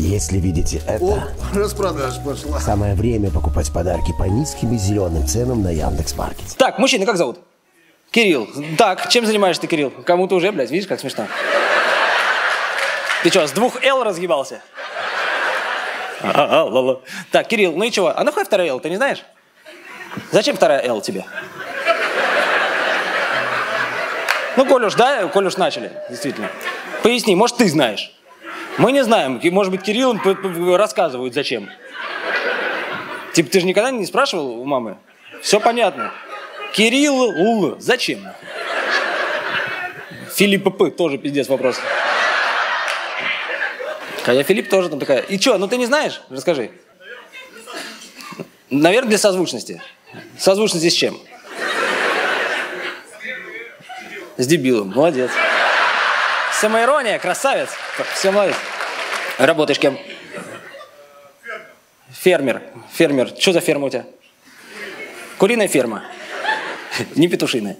Если видите это, О, распродажа пошла. самое время покупать подарки по низким и зеленым ценам на Яндекс.Маркете. Так, мужчина, как зовут? Кирилл. Так, чем занимаешься ты, Кирилл? Кому-то уже, блядь, видишь, как смешно. Ты что, с 2 Л разъебался? Так, Кирилл, ну и чего? А нахуй 2 Л, ты не знаешь? Зачем 2 Л тебе? Ну, коль уж начали, действительно. Поясни, может, ты знаешь? Мы не знаем. Может быть, Кирилл рассказывают, зачем. Типа, ты же никогда не спрашивал у мамы? Все понятно. Кирилл, зачем? Филипп П. тоже пиздец вопрос. А я Филипп тоже там такая. И что, ну ты не знаешь? Расскажи. Наверное, для созвучности. Созвучности с чем? С дебилом. Молодец. Самоирония, красавец. Все, молодец. Работаешь кем? Фермер. Фермер. Что за ферма у тебя? Куриная ферма. Не петушиная.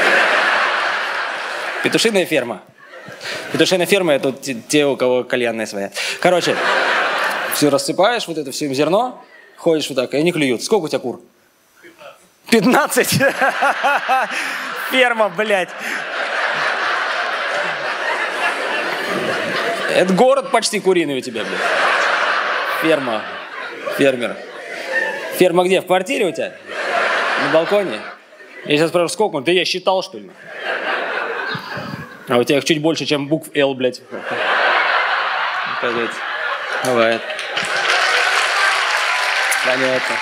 Петушиная ферма. Петушиная ферма – это те, у кого кальянная своя. Короче, все рассыпаешь, вот это все им зерно, ходишь вот так, и они клюют. Сколько у тебя кур? 15? Ферма, блядь. Это город почти куриный у тебя, блядь. Ферма. Фермер. Ферма где? В квартире у тебя? На балконе? Я сейчас спрашиваю, сколько? Да я считал, что ли? А у тебя их чуть больше, чем букв Л, блядь. Бывает. Понятно.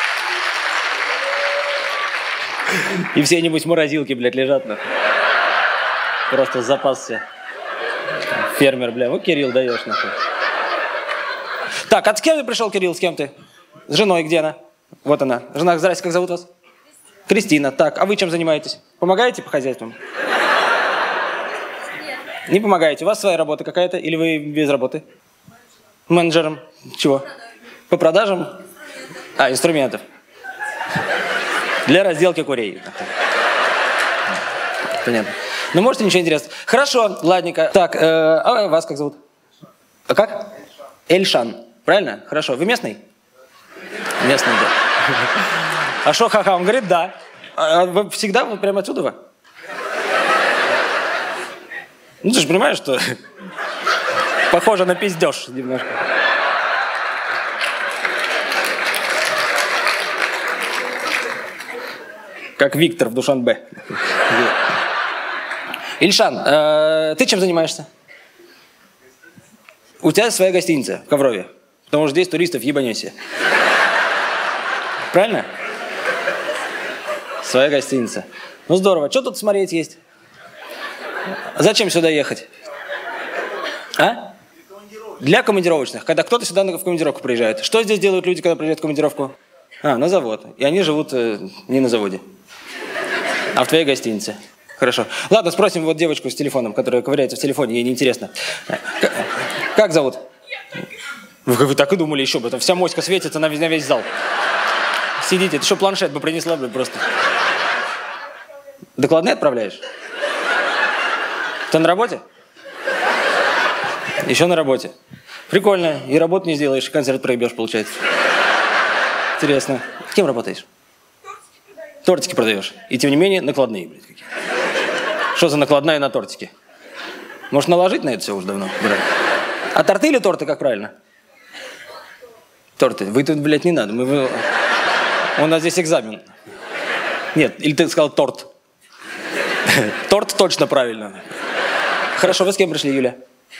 И все, небось, морозилки, блядь, лежат, нахуй. Просто запасся. Фермер, бля, вот Кирилл даешь, нахуй. Так, а с кем ты пришел, Кирилл, с кем ты? С женой, где она? Вот она. Жена, здрасте, как зовут вас? Кристина. Так, а вы чем занимаетесь? Помогаете по хозяйству? Не помогаете? У вас своя работа какая-то или вы без работы? Менеджером? Чего? По продажам? А, инструментов. Для разделки курей. Понятно. Ну, можете ничего интересного. Хорошо, ладненько. Так, а вас как зовут? А как? Эльшан. Правильно? Хорошо. Вы местный? Местный, да. А что, ха-ха? Он говорит, да. А вы всегда вот прямо отсюда вы? Ну, ты же понимаешь, что похоже на пиздеж немножко. Как Виктор в Душанбе. Ильшан, ты чем занимаешься? У тебя своя гостиница в Коврове. Потому что здесь туристов ебанете. Правильно? Своя гостиница. Ну здорово. Что тут смотреть есть? Зачем сюда ехать? А? Для командировочных. Когда кто-то сюда в командировку приезжает. Что здесь делают люди, когда приезжают в командировку? А, на завод. И они живут не на заводе, а в твоей гостинице. Хорошо. Ладно, спросим вот девочку с телефоном, которая ковыряется в телефоне, ей неинтересно. Как зовут? Вы так и думали еще бы. Там вся моська светится на весь зал. Сидите. Ты что, планшет бы принесла, блин, просто? Докладные отправляешь? Ты на работе? Еще на работе. Прикольно. И работу не сделаешь, и концерт проебешь, получается. Интересно. Кем работаешь? Тортики продаешь. И тем не менее накладные, блядь, какие. Что за накладная на тортики? Может, наложить на это все уже давно? Брать? А торты или торты, как правильно? Торты. Вы тут, блядь, не надо. У нас здесь экзамен. Нет, или ты сказал торт. Торт точно правильно. Хорошо, вы с кем пришли, Юля?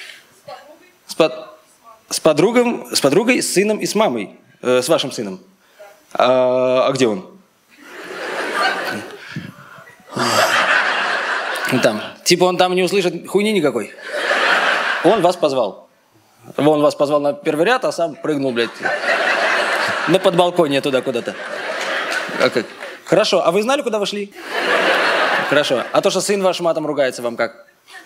С подругой, с сыном и с мамой. С вашим сыном. А где он? Там. Типа он там не услышит хуйни никакой. Он вас позвал. Он вас позвал на первый ряд, а сам прыгнул, блядь, на подбалконье туда куда-то. Хорошо. А вы знали, куда вы шли? Хорошо. А то, что сын ваш матом ругается, вам как?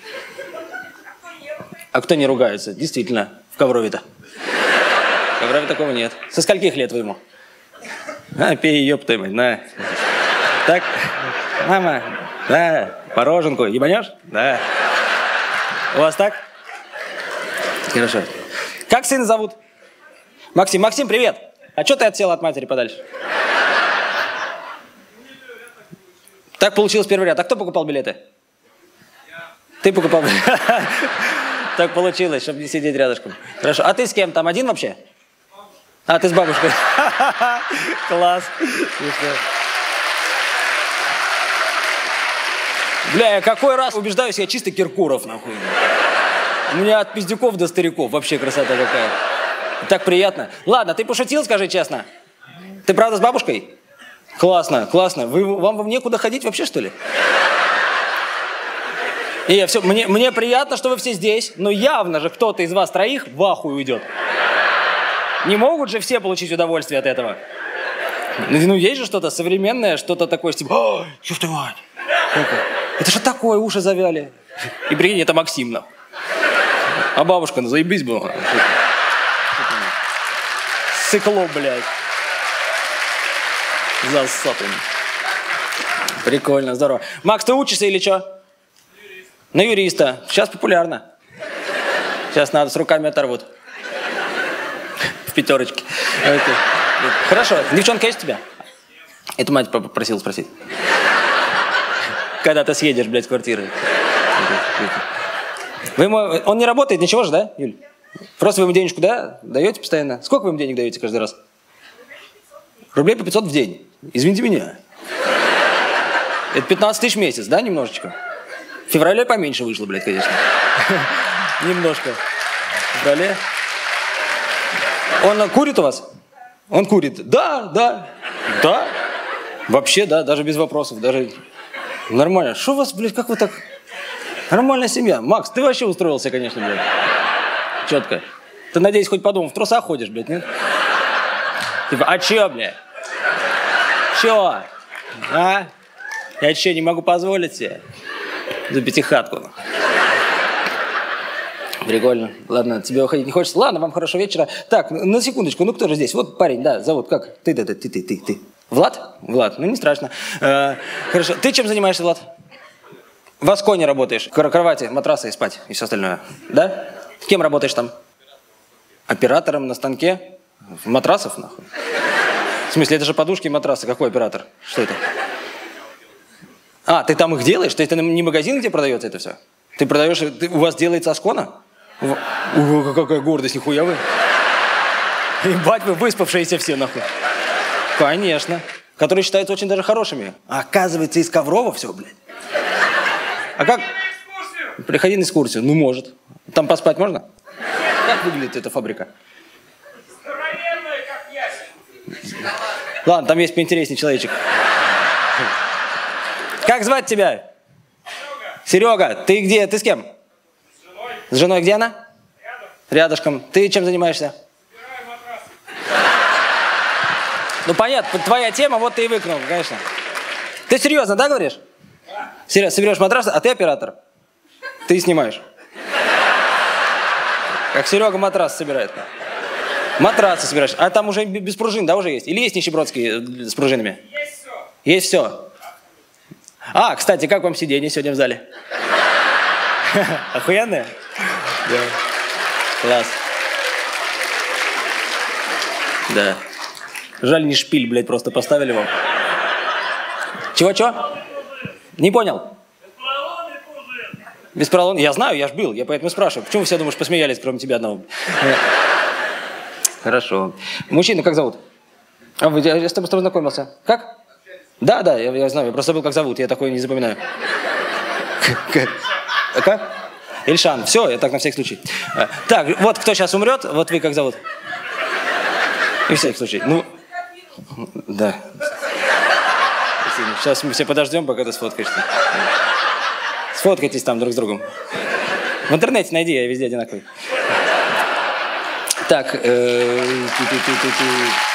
А кто не ругается? Действительно, в Коврове-то. В Коврове такого нет. Со скольких лет вы ему? А, пей, ёпта мать, на. Так, мама, да, мороженку, ебанешь? Да. У вас так? Хорошо. Как сына зовут? Максим, привет. А что ты отсел от матери подальше? Так получилось первый ряд. А кто покупал билеты? Ты покупал билеты? Так получилось, чтобы не сидеть рядышком. Хорошо. А ты с кем там? Один вообще? А, ты с бабушкой. Класс. Бля, я какой раз убеждаюсь, я чисто Киркоров, нахуй. У меня от пиздюков до стариков. Вообще красота какая. Так приятно. Ладно, ты пошутил, скажи честно. Ты правда с бабушкой? Классно, классно. Вам некуда ходить вообще, что ли? И все, мне приятно, что вы все здесь, но явно же кто-то из вас троих в ахуй уйдет. Не могут же все получить удовольствие от этого. Ну, есть же что-то современное, что-то такое, типа, чё ты, мать? Это что такое, уши завяли. И прикинь, это Максим, нахуй. А бабушка, ну заебись была. Сыкло, блядь. Засотым. Прикольно, здорово. Макс, ты учишься или что? На юриста. Сейчас популярно. Сейчас надо, с руками оторвут. В пятерочке. Хорошо. Девчонка есть у тебя? Эту мать попросила спросить. Когда ты съедешь, блядь, с квартиры. Он не работает, ничего же, да, Юль? Просто вы ему денежку, да, даете постоянно? Сколько вы ему денег даете каждый раз? Рублей по 500 в день. Извините меня. Это 15 тысяч в месяц, да, немножечко? В феврале поменьше вышло, блядь, конечно. Немножко. В феврале. Он курит у вас? Он курит. Да. Вообще, да, даже без вопросов, даже нормально. Что у вас, блядь, как вы так... Нормальная семья. Макс, ты вообще устроился, конечно, блядь. Четко. Ты, надеюсь, хоть по дому в трусах ходишь, блядь, нет? Типа, а чё, блядь? Чё? А? Я чё, не могу позволить себе? За пятихатку. Прикольно. Ладно, тебе уходить не хочется? Ладно, вам хорошего вечера. Так, на секундочку, ну кто же здесь? Вот парень, да, зовут как? Ты. Влад? Влад, ну не страшно. Хорошо. Ты чем занимаешься, Влад? В Асконе работаешь. Кровати, матрасы и спать, и все остальное. Да? Кем работаешь там? Оператором на станке? Матрасов, нахуй? В смысле, это же подушки и матрасы. Какой оператор? Что это? А, ты там их делаешь? То есть это не магазин, где продается это все? Ты продаешь, у вас делается Аскона? Какая гордость, нихуя вы. Ебать, вы выспавшиеся все, нахуй. Конечно. Которые считаются очень даже хорошими. А оказывается, из коврова все, блядь. А как? Приходи на экскурсию. Ну, может. Там поспать можно? Как выглядит эта фабрика? Здоровенная, как ясень. Ладно, там есть поинтереснее человечек. Как звать тебя? Серега. Ты где? Ты с кем? С женой. С женой где она? Рядом. Рядышком. Ты чем занимаешься? Убираю матрас. Ну, понятно. Твоя тема, вот ты и выкнул, конечно. Ты серьезно, да, говоришь? Да. Серьезно, соберешь матрас, а ты оператор. Ты снимаешь. Как Серега матрас собирает. Матрасы собираешь. А там уже без пружин, да, уже есть? Или есть нищебродские с пружинами? Есть все. Есть все. А, кстати, как вам сиденье сегодня в зале? Охуенное? Да. Класс. Да. Жаль, не шпиль, блядь, просто поставили вам. Чего? Не понял. Беспроводный пружин. Без поролона? Я знаю, я ж был, я поэтому спрашиваю. Почему все, думаешь, посмеялись, кроме тебя одного? Хорошо. Мужчину как зовут? Я с тобой знакомился. Как? Да, я знаю, я просто забыл, как зовут, я такое не запоминаю. Как? Ильшан. Все, я так на всякий случай. Так, вот кто сейчас умрет, вот вы как зовут? И на всякий случай. Ну, да. Сейчас мы все подождем, пока ты сфоткаешься. Сфоткайтесь там друг с другом. В интернете найди, я везде одинаковый. Так.